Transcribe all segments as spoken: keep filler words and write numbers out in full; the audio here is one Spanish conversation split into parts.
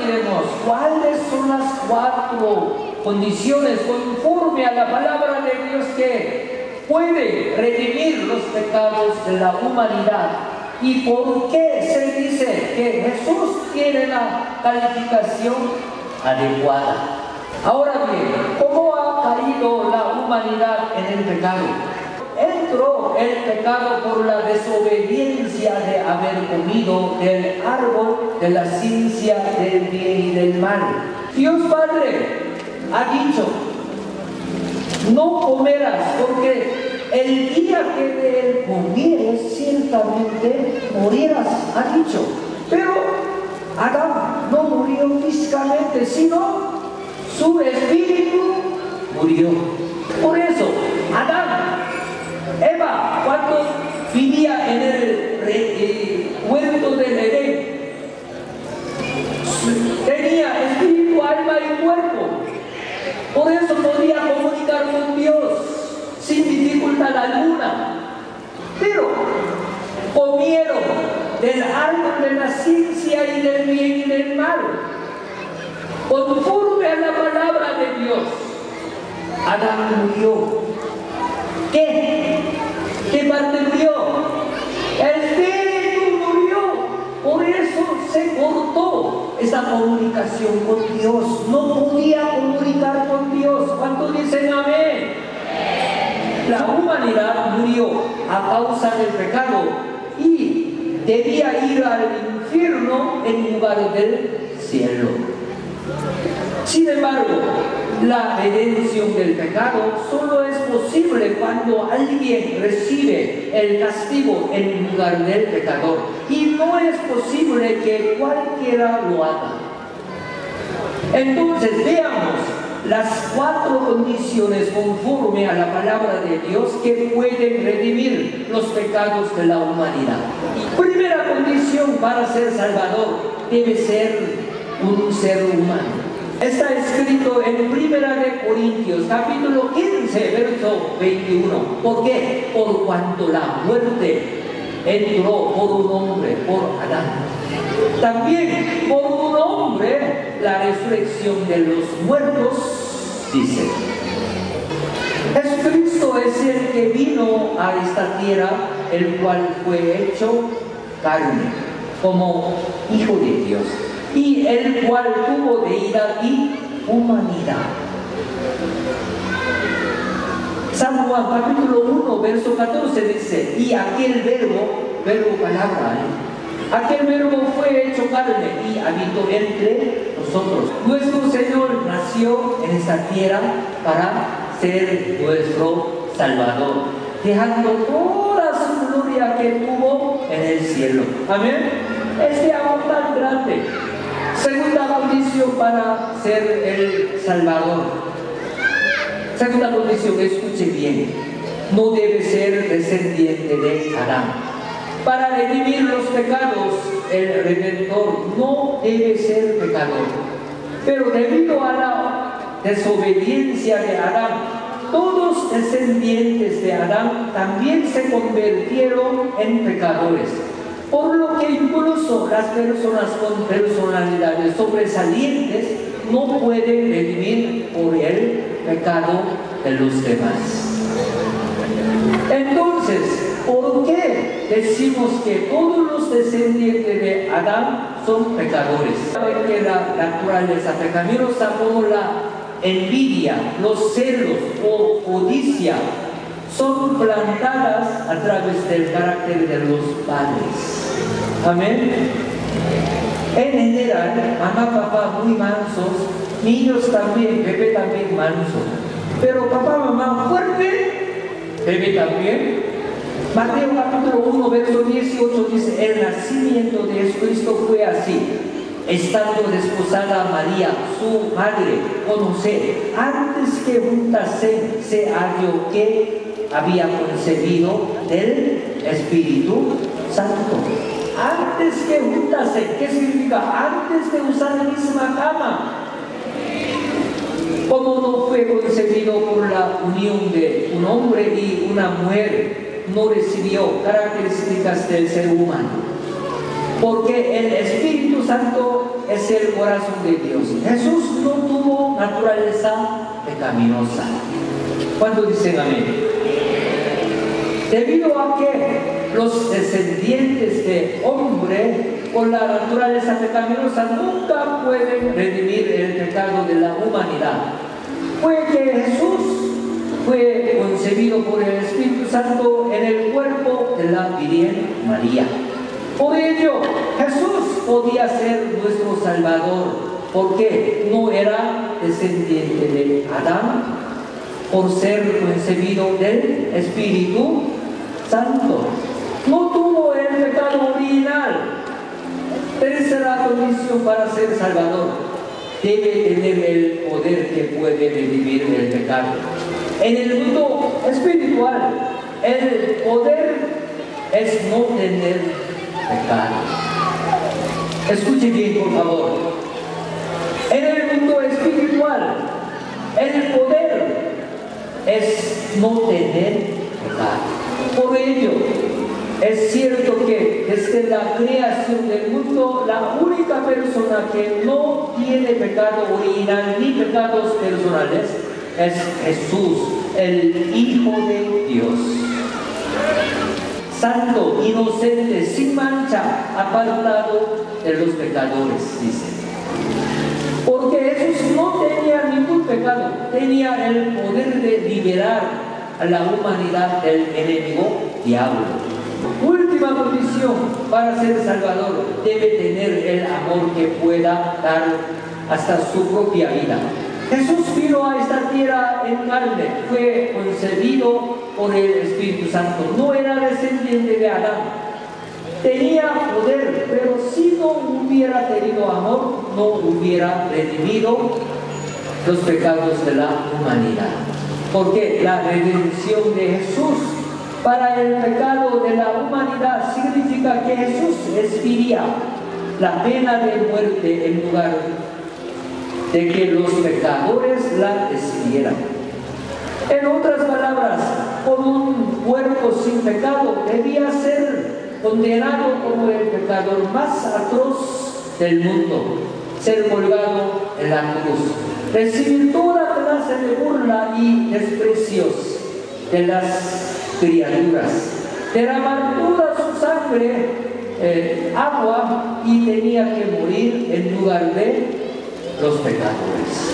miremos cuáles son las cuatro condiciones conforme a la palabra de Dios que puede redimir los pecados de la humanidad. ¿Y por qué se dice que Jesús tiene la calificación adecuada? Ahora bien, ¿cómo ha caído la humanidad en el pecado? Entró el pecado por la desobediencia de haber comido del árbol de la ciencia del bien y del mal. Dios Padre ha dicho: no comerás, porque el día que de él comieres, ciertamente morirás, ha dicho. Pero Adán no murió físicamente, sino su espíritu murió. Por eso, Adán, Eva, cuando vivía en el eh, huerto del Edén, tenía espíritu, alma y cuerpo. Por eso podía comunicar con Dios sin dificultad alguna. Pero comieron del árbol de la ciencia y del bien y del mal. Conforme a la palabra de Dios, Adán murió. ¿Qué? ¿Qué parte murió? El espíritu murió. Por eso se cortó esa comunicación con Dios. No podía comunicar con Dios. ¿Cuántos dicen amén? La humanidad murió a causa del pecado y debía ir al infierno en lugar del cielo. Sin embargo, la redención del pecado solo es posible cuando alguien recibe el castigo en lugar del pecador. Y no es posible que cualquiera lo haga. Entonces veamos las cuatro condiciones conforme a la palabra de Dios que pueden redimir los pecados de la humanidad. Primera condición para ser salvador: debe ser un ser humano. Está escrito en Primera de Corintios, capítulo quince, verso veintiuno. ¿Por qué? Por cuanto la muerte entró por un hombre, por Adán, también por un hombre la resurrección de los muertos, dice. Jesucristo es el que vino a esta tierra, el cual fue hecho carne, como Hijo de Dios, y el cual tuvo deidad y humanidad. San Juan capítulo uno, verso catorce dice: y aquel verbo, verbo palabra, ¿eh? aquel verbo fue hecho carne y habitó entre nosotros. Nuestro Señor nació en esta tierra para ser nuestro Salvador, dejando toda su gloria que tuvo en el cielo. Amén. Este amor tan grande. Segunda condición para ser el Salvador. Segunda condición, escuche bien: no debe ser descendiente de Adán. Para redimir los pecados, el Redentor no debe ser pecador. Pero debido a la desobediencia de Adán, todos descendientes de Adán también se convirtieron en pecadores. Por lo que incluso las personas con personalidades sobresalientes no pueden redimir por el pecado de los demás. Entonces, ¿por qué decimos que todos los descendientes de Adán son pecadores? Saben que la naturaleza pecaminosa, como la envidia, los celos o codicia, son plantadas a través del carácter de los padres. Amén. En general, mamá, papá muy mansos, niños también, bebé también manso. Pero papá, mamá fuerte, bebé también. Mateo capítulo uno, verso dieciocho dice: el nacimiento de Jesucristo fue así. Estando desposada María, su madre, conoce, antes que juntasen, se halló que había concebido del Espíritu Santo. Antes que juntasen, ¿qué significa? Antes de usar la misma cama. Como no fue concebido por la unión de un hombre y una mujer, no recibió características del ser humano. Porque el Espíritu Santo es el corazón de Dios. Jesús no tuvo naturaleza pecaminosa. ¿Cuándo dicen amén? Debido a que los descendientes de hombre con la naturaleza pecaminosa nunca pueden redimir el pecado de la humanidad. Fue que Jesús fue concebido por el Espíritu Santo en el cuerpo de la Virgen María. Por ello, Jesús podía ser nuestro Salvador, porque no era descendiente de Adán, por ser concebido del Espíritu Santo. No tuvo el pecado original. Tercera condición para ser Salvador: debe tener el poder que puede redimir el pecado. En el mundo espiritual, el poder es no tener pecado. Escuche bien, por favor. En el mundo espiritual, el poder es no tener pecado. Por ello, es cierto que desde la creación del mundo, la única persona que no tiene pecado original ni pecados personales es Jesús, el Hijo de Dios. Santo, inocente, sin mancha, apartado de los pecadores, dice. Porque Jesús no tenía ningún pecado, tenía el poder de liberar a la humanidad del enemigo diablo. Última condición para ser Salvador: debe tener el amor que pueda dar hasta su propia vida. Jesús vino a esta tierra en carne, fue concebido por el Espíritu Santo, no era descendiente de Adán, tenía poder, pero si no hubiera tenido amor, no hubiera redimido los pecados de la humanidad. Porque la redención de Jesús para el pecado de la humanidad significa que Jesús expiría la pena de muerte en lugar de que los pecadores la decidieran. En otras palabras, con un cuerpo sin pecado debía ser condenado como el pecador más atroz del mundo, ser colgado en la cruz, recibir toda clase de burla y desprecios de las criaturas, derramar toda su sangre, eh, agua, y tenía que morir en lugar de los pecadores.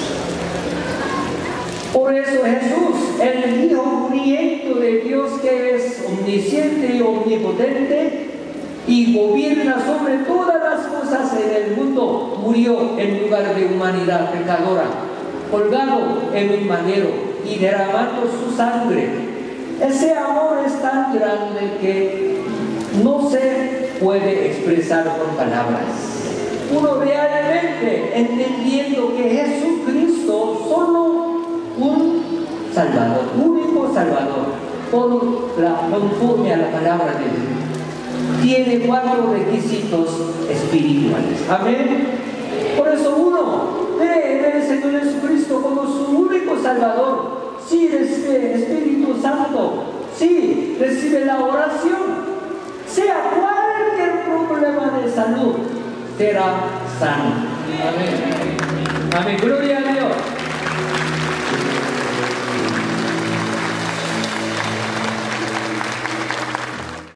Por eso Jesús, el Hijo unigénito de Dios, que es omnisciente y omnipotente y gobierna sobre todas las cosas en el mundo, murió en lugar de humanidad pecadora, colgado en un madero y derramando su sangre. Ese amor es tan grande que no se puede expresar con palabras. Uno realmente entendiendo que Jesucristo, solo un Salvador, único Salvador, por la, conforme a la palabra de Dios, tiene cuatro requisitos espirituales. Amén. Por eso uno cree en el Señor Jesucristo como su único Salvador. Sí recibe Espíritu Santo, sí recibe la oración, sea cualquier problema de salud, será sano. Amén. Amén. Gloria a Dios.